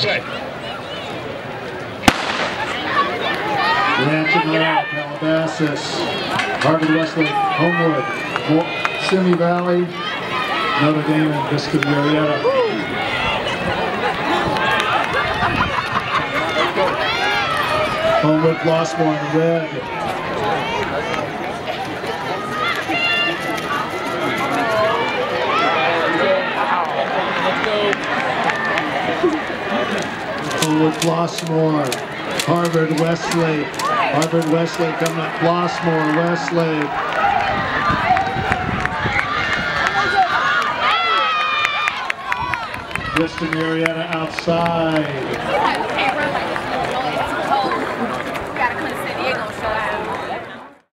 Invitational, Calabasas, Harvard Westlake, Homewood, Simi Valley, Notre Dame, and Vista Marietta. Homewood, Flossmoor in red. Homewood, Flossmoor, Harvard Westlake. Harvard Westlake coming up, Flossmoor, Westlake. Vista Marietta outside.